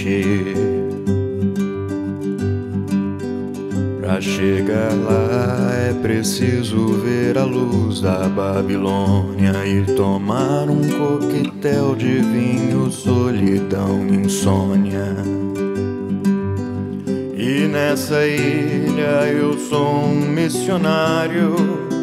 mente. Pra chegar lá é preciso ver a luz da Babilônia e tomar um coquetel de vinho, solidão, insônia. E nessa ilha eu sou um missionário,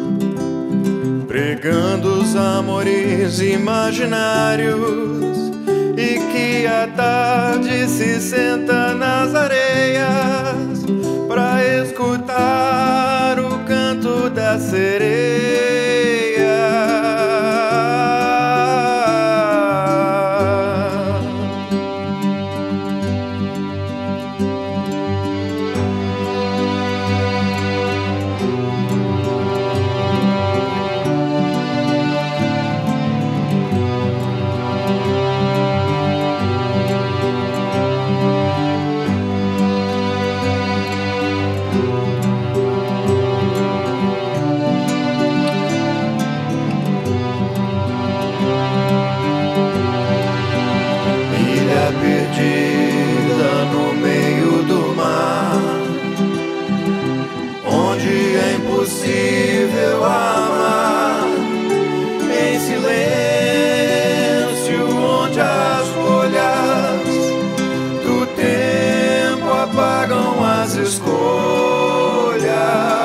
pregando os amores imaginários, e que à tarde se senta nas areias pra escutar o canto da sereia. Perdida no meio do mar, onde é impossível amar, em silêncio, onde as folhas do tempo apagam as escolhas.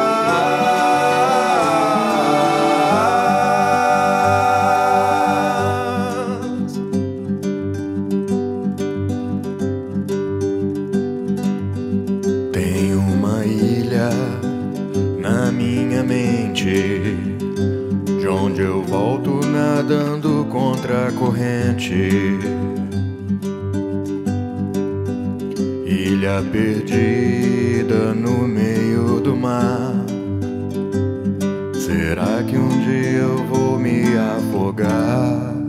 Tem uma ilha na minha mente, de onde eu volto nadando contra a corrente. Ilha perdida no meio do mar. Será que um dia eu vou me afogar?